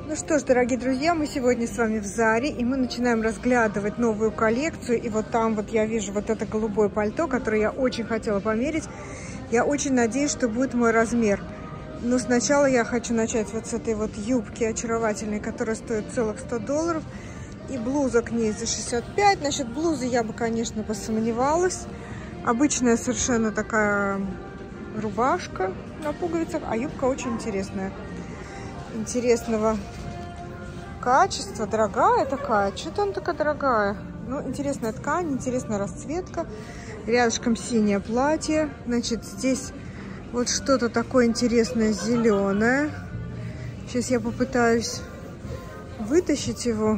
Ну что ж, дорогие друзья, мы сегодня с вами в Заре, и мы начинаем разглядывать новую коллекцию. И вот там вот я вижу вот это голубое пальто, которое я очень хотела померить. Я очень надеюсь, что будет мой размер. Но сначала я хочу начать вот с этой вот юбки очаровательной, которая стоит целых $100. И блуза к ней за 65. Насчет блузы я бы, конечно, посомневалась. Обычная совершенно такая рубашка на пуговицах, а юбка очень интересная. Интересного качества, дорогая такая. Что-то она такая дорогая. Ну, интересная ткань, интересная расцветка. Рядышком синее платье. Значит, здесь вот что-то такое интересное зеленое. Сейчас я попытаюсь вытащить его.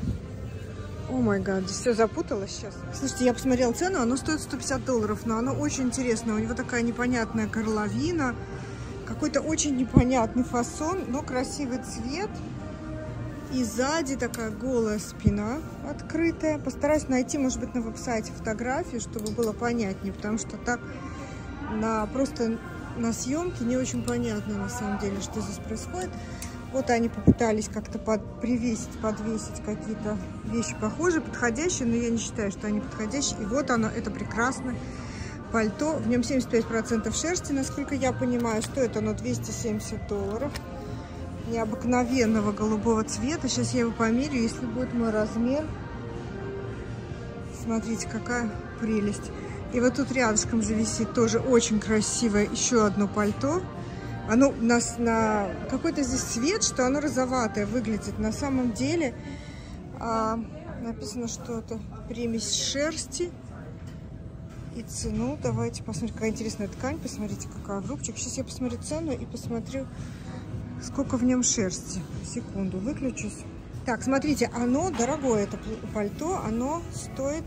О май гад, здесь все запуталось сейчас. Слушайте, я посмотрела цену, оно стоит $150, но оно очень интересное. У него такая непонятная горловина, какой-то очень непонятный фасон, но красивый цвет. И сзади такая голая спина открытая. Постараюсь найти, может быть, на веб-сайте фотографию, чтобы было понятнее, потому что так просто на съемке не очень понятно, на самом деле, что здесь происходит. Вот они попытались как-то подвесить какие-то вещи похожие, подходящие, но я не считаю, что они подходящие. И вот оно, это прекрасное пальто. В нем 75% шерсти, насколько я понимаю. Стоит оно $270. Необыкновенного голубого цвета. Сейчас я его померю, если будет мой размер. Смотрите, какая прелесть. И вот тут рядышком же висит тоже очень красивое еще одно пальто. Оно у нас на какой-то здесь цвет, что оно розоватое выглядит. На самом деле написано, что это примесь шерсти. И цену давайте посмотрим, какая интересная ткань. Посмотрите, какая в рубчик. Сейчас я посмотрю цену и посмотрю, сколько в нем шерсти. Секунду, выключусь. Так, смотрите, оно дорогое, это пальто. Оно стоит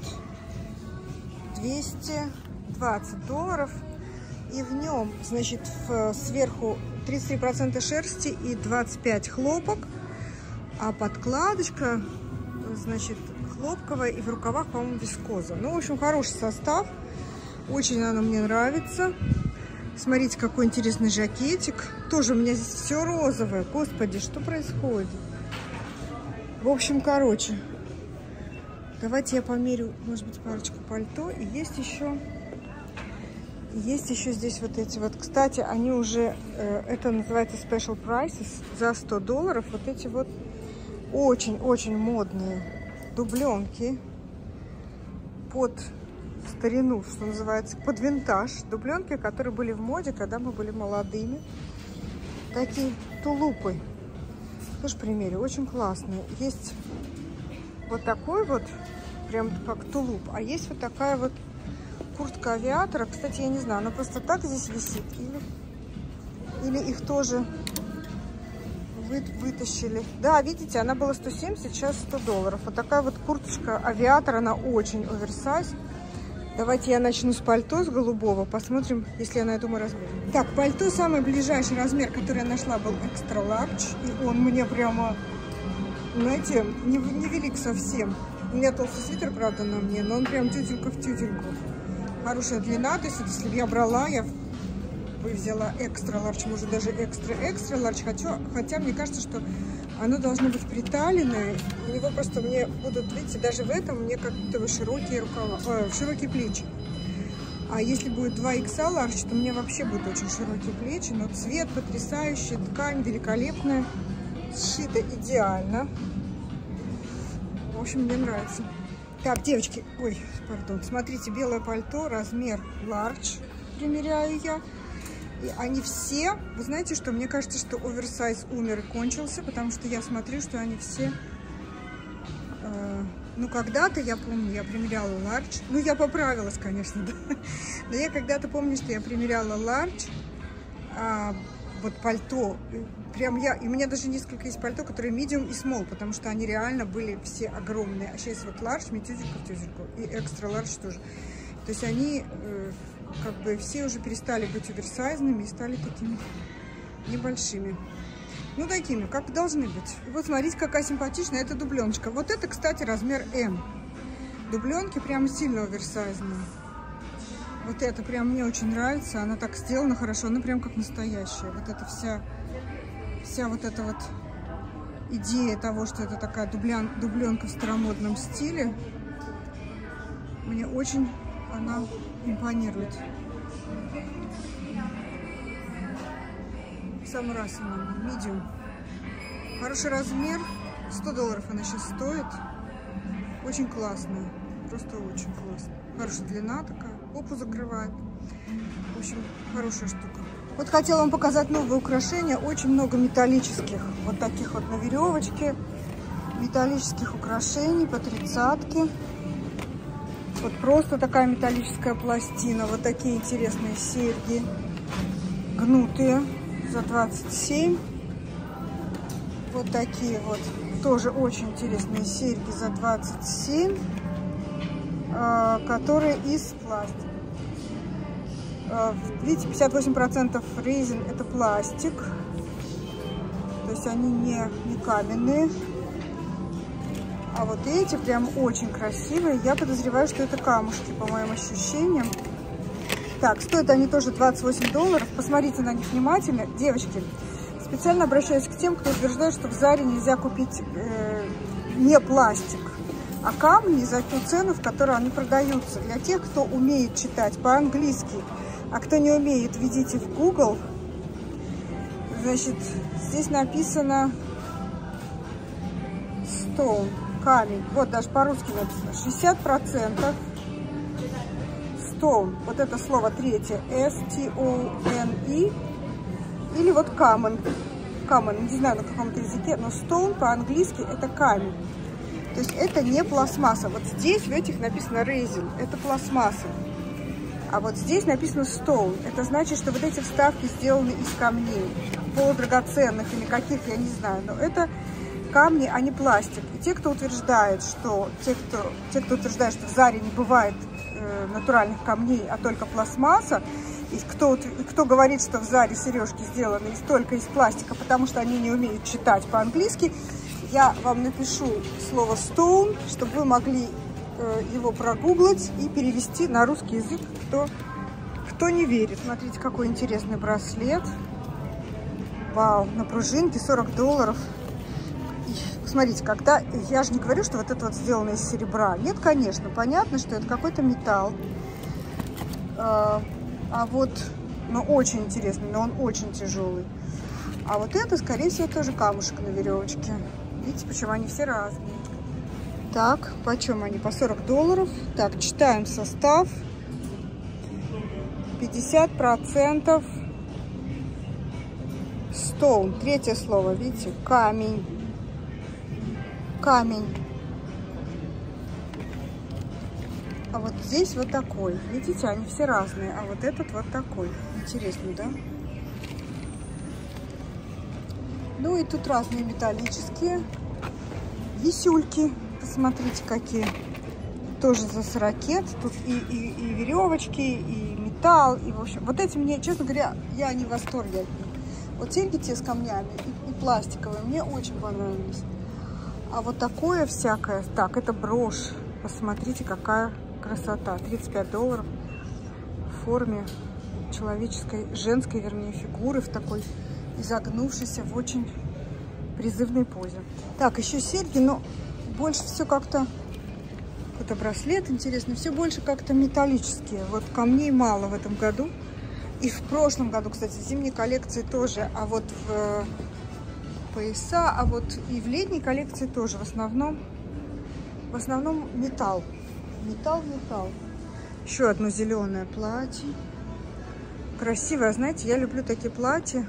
$220. И в нем, значит, сверху 33% шерсти и 25% хлопок. А подкладочка, значит, хлопковая. И в рукавах, по-моему, вискоза. Ну, в общем, хороший состав. Очень она мне нравится. Смотрите, какой интересный жакетик. Тоже у меня здесь все розовое. Господи, что происходит? В общем, короче. Давайте я померю, может быть, парочку пальто. И есть еще здесь вот эти вот. Кстати, они уже, это называется Special Prices, за $100. Вот эти вот очень-очень модные дубленки под старину, что называется, под винтаж. Дубленки, которые были в моде, когда мы были молодыми. Такие тулупы. Тоже примерю, очень классные. Есть вот такой вот, прям как тулуп, а есть вот такая вот куртка авиатора. Кстати, я не знаю, она просто так здесь висит или их тоже вытащили. Да, видите, она была 170, сейчас $100. Вот такая вот курточка авиатор, она очень оверсайз. Давайте я начну с пальто, с голубого. Посмотрим, если я найду мой размер. Так, пальто, самый ближайший размер, который я нашла, был extra large. И он мне прямо, знаете, не велик совсем. У меня толстый свитер, правда, на мне, но он прям тютелька в тютельку. Хорошая длина, то есть, если бы я брала, я бы взяла extra large, может даже extra large, хотя мне кажется, что оно должно быть приталенное. У него просто мне будут, видите, даже в этом мне как-то широкие рукава, широкие плечи. А если будет 2XL large, то мне вообще будут очень широкие плечи, но цвет потрясающий, ткань великолепная, сшита идеально. В общем, мне нравится. Так, девочки, ой, пардон, смотрите, белое пальто, размер large, примеряю я. И они все, вы знаете что, мне кажется, что оверсайз умер и кончился, потому что я смотрю, что они все, ну, когда-то, я помню, я примеряла large, ну, я поправилась, конечно, да, но я когда-то помню, что я примеряла large, вот пальто, прям и у меня даже несколько есть пальто, которые medium и small, потому что они реально были все огромные, а сейчас вот large, мне тюзельку в тюзельку, и extra large тоже, то есть они как бы все уже перестали быть оверсайзными и стали такими небольшими. Ну, такими, как должны быть. И вот смотрите, какая симпатичная эта дубленочка. Вот это, кстати, размер М. Дубленки прям сильно оверсайзные. Вот это прям мне очень нравится. Она так сделана хорошо, она прям как настоящая. Вот эта вся вот эта вот идея того, что это такая дубленка в старомодном стиле, мне очень она импонирует. В самый раз она, medium. Хороший размер, $100 она сейчас стоит. Очень классная, просто очень классная. Хорошая длина такая, попу закрывает. В общем, хорошая штука. Вот хотела вам показать новые украшения. Очень много металлических, вот таких вот на веревочке. Металлических украшений по 30-ке. Вот просто такая металлическая пластина. Вот такие интересные серьги. Гнутые за 27. Вот такие вот. Тоже очень интересные серьги за 27. Которые из пластика. Видите, 58% резин это пластик. То есть они не каменные. А вот эти прям очень красивые. Я подозреваю, что это камушки, по моим ощущениям. Так, стоят они тоже $28. Посмотрите на них внимательно. Девочки, специально обращаюсь к тем, кто утверждает, что в Заре нельзя купить не пластик, а камни за ту цену, в которой они продаются. Для тех, кто умеет читать по-английски, а кто не умеет, введите в Google. Значит, здесь написано stone, камень. Вот даже по-русски написано 60%. Stone, вот это слово третье, S-T-O-N-E. Или вот common. Common, не знаю на каком-то языке, но stone по-английски это камень. То есть это не пластмасса. Вот здесь в этих написано resin, это пластмасса. А вот здесь написано stone. Это значит, что вот эти вставки сделаны из камней. Полудрагоценных или каких, я не знаю. Но это камни, а не пластик. И те, кто утверждает, что утверждает, что в Заре не бывает натуральных камней, а только пластмасса, и кто говорит, что в Заре сережки сделаны только из пластика, потому что они не умеют читать по-английски, я вам напишу слово stone, чтобы вы могли его прогуглить и перевести на русский язык, кто не верит. Смотрите, какой интересный браслет. Вау, на пружинке $40. И смотрите, когда я же не говорю, что вот это вот сделано из серебра. Нет, конечно, понятно, что это какой-то металл. А вот, ну, очень интересный, но он очень тяжелый. А вот это, скорее всего, тоже камушек на веревочке. Видите, почему они все разные. Так, почем они? По $40. Так, читаем состав. 50% stone. Третье слово, видите? Камень. Камень. А вот здесь вот такой. Видите, они все разные. А вот этот вот такой. Интересно, да? Ну и тут разные металлические. Висюльки. Посмотрите, какие. Тоже за 40. Тут и веревочки, и металл. И, в общем, вот эти мне, честно говоря, я не в восторге от них. Вот серьги те с камнями и пластиковые мне очень понравились. А вот такое всякое. Так, это брошь. Посмотрите, какая красота. $35 в форме человеческой, женской, вернее, фигуры, в такой изогнувшейся, в очень призывной позе. Так, еще серьги, но больше все как-то... Какой-то браслет интересный. Все больше как-то металлические. Вот камней мало в этом году. И в прошлом году, кстати, в зимней коллекции тоже. А вот в пояса, а вот и в летней коллекции тоже. В основном металл. Металл. Еще одно зеленое платье. Красивое. Знаете, я люблю такие платья.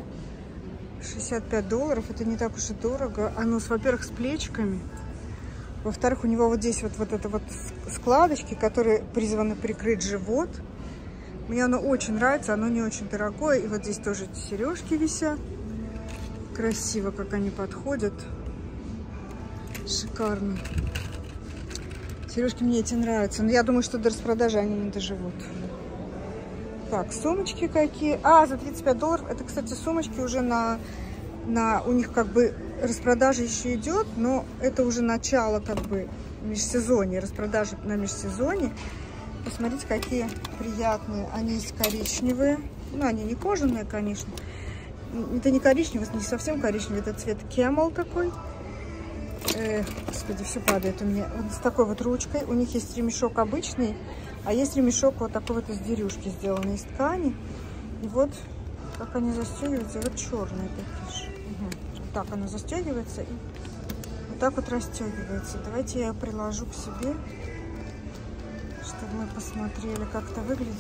$65. Это не так уж и дорого. Оно, во-первых, с плечиками. Во-вторых, у него вот здесь вот это вот складочки, которые призваны прикрыть живот. Мне оно очень нравится. Оно не очень дорогое. И вот здесь тоже эти сережки висят. Красиво, как они подходят. Шикарно. Сережки мне эти нравятся. Но я думаю, что до распродажи они не доживут. Так, сумочки какие. А, за $35. Это, кстати, сумочки уже у них как бы распродажа еще идет, но это уже начало как бы межсезонья. Распродажи на межсезонье. Посмотрите, какие приятные. Они есть коричневые. Ну, они не кожаные, конечно. Это не коричневый, не совсем коричневый, это цвет camel такой. Господи, все падает у меня. Вот с такой вот ручкой. У них есть ремешок обычный, а есть ремешок вот такой вот из дерюшки, сделанный из ткани. И вот как они застегиваются, вот черные такие же. Вот так оно застегивается и вот так вот расстегивается. Давайте я ее приложу к себе, чтобы мы посмотрели, как это выглядит.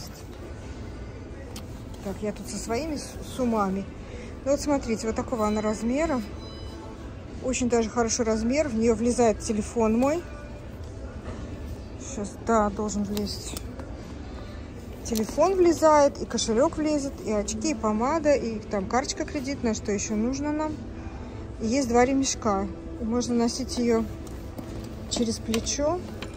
Так, я тут со своими сумами. Ну вот смотрите, вот такого она размера. Очень даже хороший размер. В нее влезает телефон мой. Сейчас, да, должен влезть. Телефон влезает, и кошелек влезет, и очки, и помада, и там карточка кредитная, что еще нужно нам. И есть два ремешка. И можно носить ее через плечо.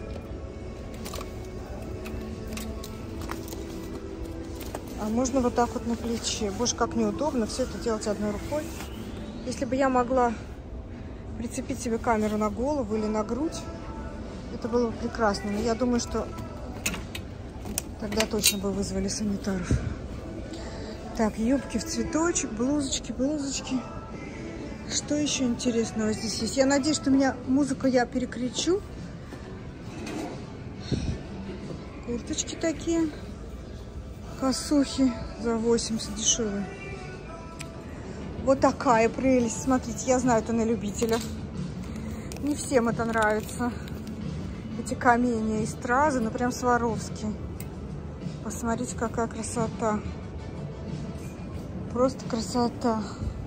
А можно вот так вот на плече. Боже, как неудобно все это делать одной рукой. Если бы я могла прицепить себе камеру на голову или на грудь, это было бы прекрасно. Но я думаю, что тогда точно бы вызвали санитаров. Так, юбки в цветочек, блузочки, блузочки. Что еще интересного здесь есть? Я надеюсь, что у меня музыку я перекричу. Курточки такие. Косухи за 80 дешевые. Вот такая прелесть. Смотрите, я знаю, это на любителя. Не всем это нравится. Эти каменья и стразы, ну прям Сваровски. Посмотрите, какая красота. Просто красота.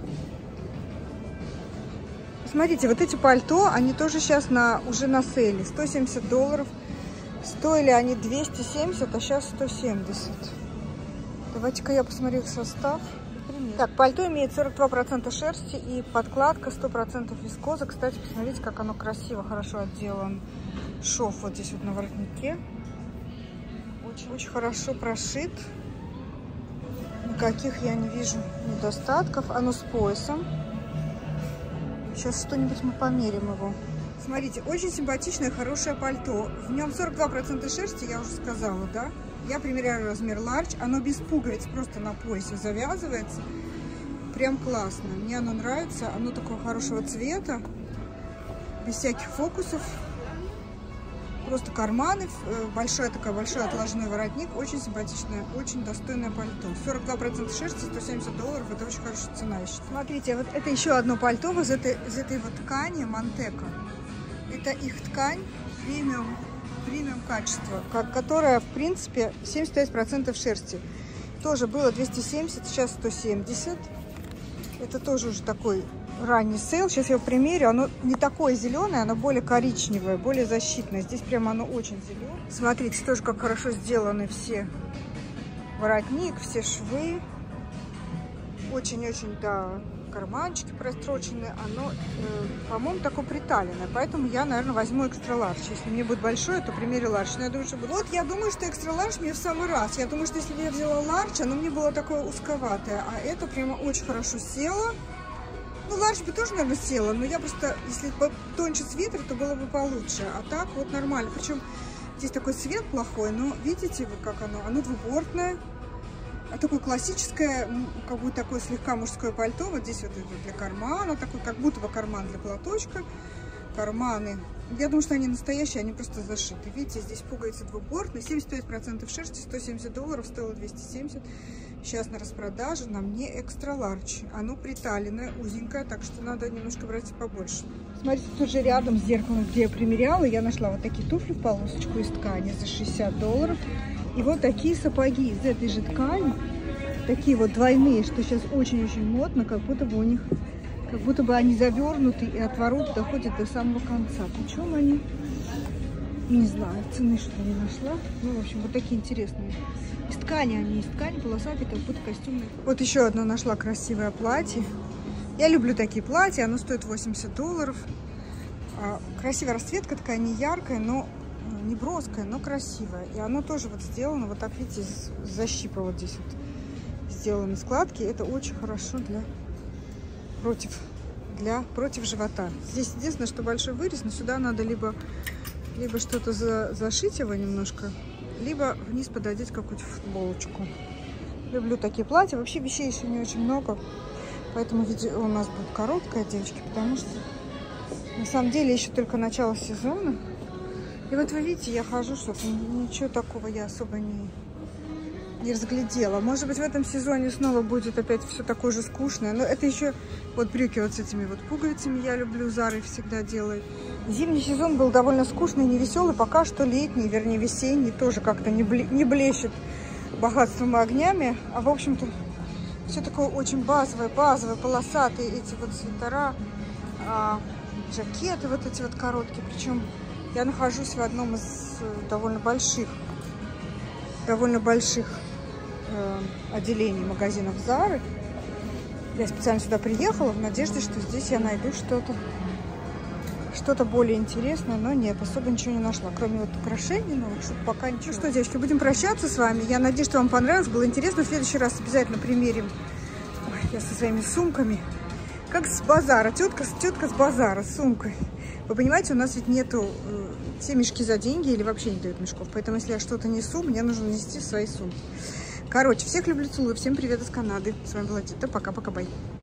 Смотрите, вот эти пальто, они тоже сейчас уже на сейле. $170. Стоили они 270, а сейчас 170. Давайте-ка я посмотрю их состав. Так, пальто имеет 42% шерсти и подкладка 100% вискоза. Кстати, посмотрите, как оно красиво, хорошо отделано. Шов вот здесь вот на воротнике. Очень хорошо прошит. Никаких я не вижу недостатков. Оно с поясом. Сейчас что-нибудь мы померим его. Смотрите, очень симпатичное, хорошее пальто. В нем 42% шерсти, я уже сказала, да? Я примеряю размер large. Оно без пуговиц, просто на поясе завязывается. Прям классно. Мне оно нравится. Оно такого хорошего цвета. Без всяких фокусов. Просто карманы. Большой отложной воротник. Очень симпатичное, очень достойное пальто. 42% шерсти, $170. Это очень хорошая цена, я считаю. Смотрите, вот это еще одно пальто из этой вот ткани Монтека. Это их ткань премиум качества, которая, в принципе, 75% шерсти. Тоже было 270, сейчас 170. Это тоже уже такой ранний сейл. Сейчас я его примерю. Оно не такое зеленое, оно более коричневое, более защитное. Здесь прямо оно очень зеленое. Смотрите, тоже как хорошо сделаны все. Воротник, все швы. Очень-очень, да, карманчики прострочены. Оно, по-моему, такое приталенное. Поэтому я, наверное, возьму экстра ларж. Если мне будет большое, то примерю ларж. Но я думаю, что будет... Вот я думаю, что экстра ларж мне в самый раз. Я думаю, что если бы я взяла ларж, оно мне было такое узковатое. А это прямо очень хорошо село. Ну, ларж бы тоже, наверное, села. Но я просто, если бы тоньше свитер, то было бы получше. А так вот нормально. Причем здесь такой цвет плохой. Но видите вы, как оно? Оно двубортное. А такое классическое, как будто такое слегка мужское пальто. Вот здесь вот это для кармана, такой, как будто бы карман для платочка. Карманы. Я думаю, что они настоящие, они просто зашиты. Видите, здесь пуговицы двубортные. 75% шерсти, $170, стоило 270. Сейчас на распродаже на мне экстра ларч. Оно приталенное, узенькое, так что надо немножко брать побольше. Смотрите, тут же рядом с зеркалом, где я примеряла, я нашла вот такие туфли в полосочку из ткани за $60. И вот такие сапоги из этой же ткани, такие вот двойные, что сейчас очень-очень модно, как будто бы у них, как будто бы они завернуты и отворот доходят до самого конца. Причем они, не знаю, цены что-то не нашла. Ну, в общем, вот такие интересные. Из ткани они, из ткани полосатые, как будто костюмные. Вот еще одно нашла красивое платье. Я люблю такие платья, оно стоит $80. Красивая расцветка, такая не яркая, но не броская, но красивая. И оно тоже вот сделано, вот так, видите, из защипа вот здесь вот сделаны складки. Это очень хорошо против живота. Здесь единственное, что большой вырез, но сюда надо либо что-то зашить его немножко, либо вниз пододеть какую-то футболочку. Люблю такие платья. Вообще вещей еще не очень много. Поэтому видео у нас будет короткое, девочки, потому что на самом деле еще только начало сезона. И вот вы видите, я хожу, что-то ничего такого я особо не разглядела. Может быть, в этом сезоне снова будет опять все такое же скучное. Но это еще вот брюки вот с этими вот пуговицами я люблю. Зары всегда делают. Зимний сезон был довольно скучный, невеселый. Пока что летний, вернее весенний, тоже как-то не блещет богатством и огнями. А в общем-то все такое очень базовое, полосатые эти вот свитера, жакеты вот эти вот короткие. Причем я нахожусь в одном из довольно больших отделений магазинов Зары. Я специально сюда приехала в надежде, что здесь я найду что-то более интересное, но нет, особо ничего не нашла, кроме вот украшений новых, что пока ничего. Что, девочки, будем прощаться с вами. Я надеюсь, что вам понравилось, было интересно. В следующий раз обязательно примерим. Ой, я со своими сумками, как с базара, тетка с базара с сумкой. Вы понимаете, у нас ведь нету все мешки за деньги или вообще не дают мешков. Поэтому, если я что-то несу, мне нужно нести свои сумки. Короче, всех люблю, целую. Всем привет из Канады. С вами была Тита. Пока-пока, бай.